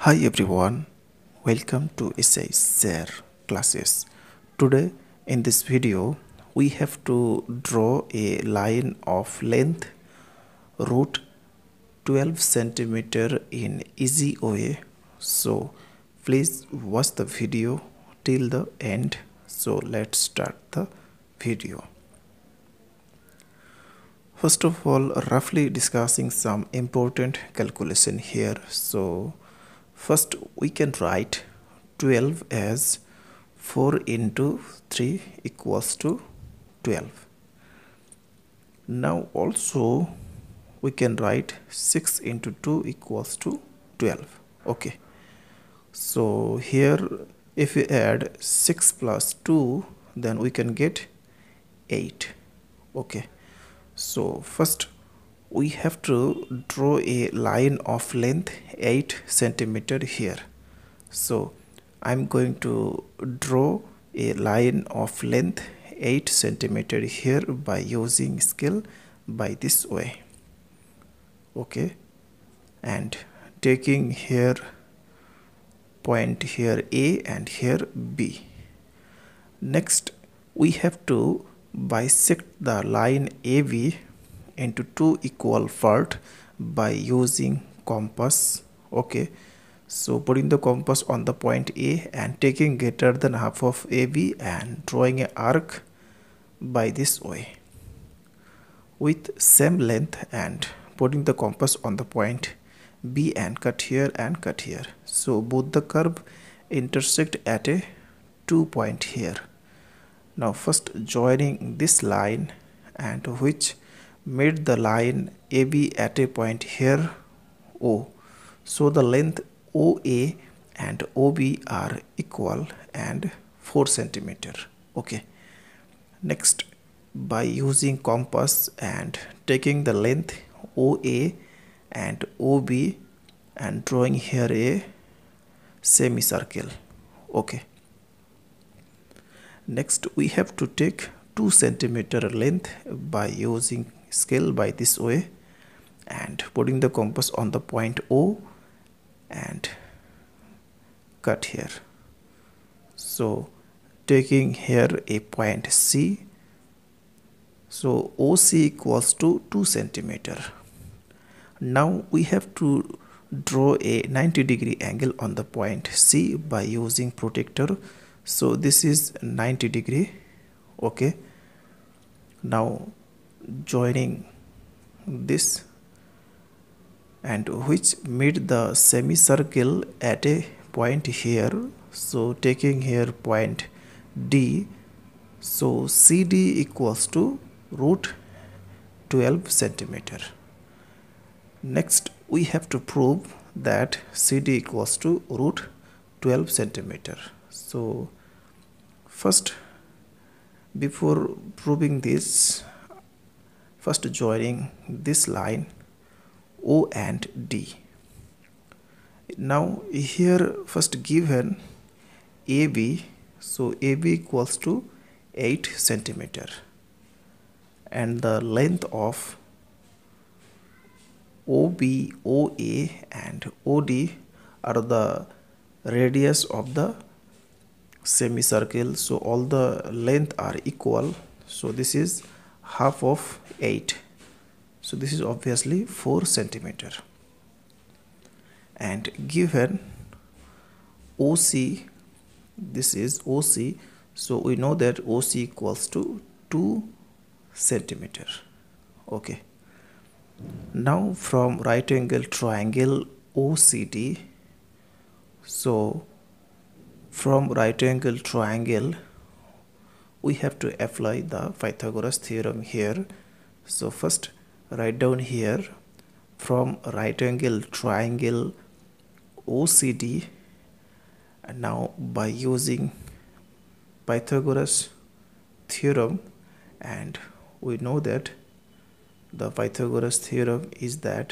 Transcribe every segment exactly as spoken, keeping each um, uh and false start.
Hi everyone, welcome to Essay Share classes. Today in this video we have to draw a line of length root twelve centimeter in easy way. So please watch the video till the end. So let's start the video. First of all, roughly discussing some important calculation here. So first we can write twelve as four into three equals to twelve. Now also we can write six into two equals to twelve. Okay, so here if we add six plus two, then we can get eight. Okay, so first we have to draw a line of length eight centimeter here. So I'm going to draw a line of length eight centimeter here by using scale by this way. Okay, and taking here point here A and here B. Next we have to bisect the line A B into two equal parts by using compass. Okay, so putting the compass on the point A and taking greater than half of A B and drawing an arc by this way with same length and putting the compass on the point B and cut here and cut here. So both the curve intersect at a two point here. Now first joining this line and which made the line A B at a point here O. So the length O A and O B are equal and four centimeter. Okay. Next, by using compass and taking the length O A and O B and drawing here a semicircle. Okay. Next we have to take two centimeter length by using scale by this way and putting the compass on the point O and cut here. So taking here a point C, so O C equals to two centimeter. Now we have to draw a ninety degree angle on the point C by using protractor. So this is ninety degree. Okay, now joining this and which made the semicircle at a point here. So taking here point D, so C D equals to root twelve centimeter. Next we have to prove that C D equals to root twelve centimeter. So first, before proving this, first joining this line O and D. Now here first given A B, so A B equals to eight centimeter and the length of O B, O A and O D are the radius of the semicircle, so all the length are equal. So this is half of eight, so this is obviously four centimeter. And given O C, this is O C, so we know that O C equals to two centimeter. Okay, now from right angle triangle O C D, so from right angle triangle we have to apply the Pythagoras theorem here. So first write down here from right angle triangle O C D, and now by using Pythagoras theorem, and we know that the Pythagoras theorem is that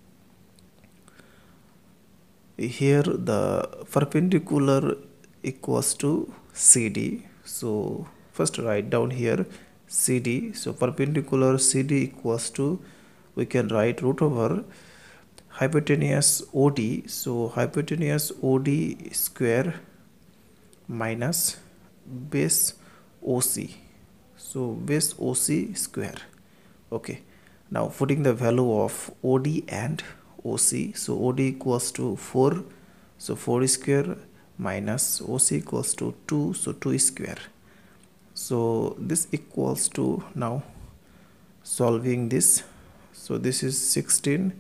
here the perpendicular equals to C D. So first write down here C D. So perpendicular C D equals to, we can write root over hypotenuse O D. So hypotenuse O D square minus base O C. So base O C square. Okay. Now putting the value of O D and O C. So O D equals to four. So four square minus O C equals to two. So two square. So this equals to, now solving this. So this is sixteen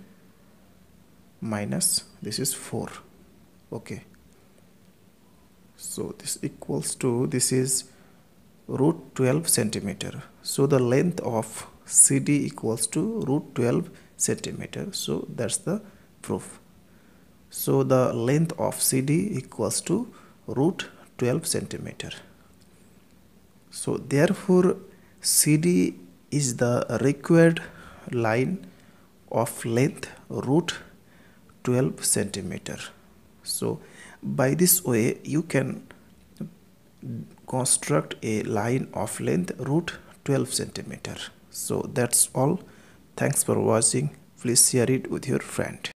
minus this is four. Okay. So this equals to, this is root twelve centimeter. So the length of C D equals to root twelve centimeter. So that's the proof. So the length of C D equals to root twelve centimeter. So therefore C D is the required line of length root twelve centimeter. So by this way you can construct a line of length root twelve centimeter. So that's all. Thanks for watching. Please share it with your friend.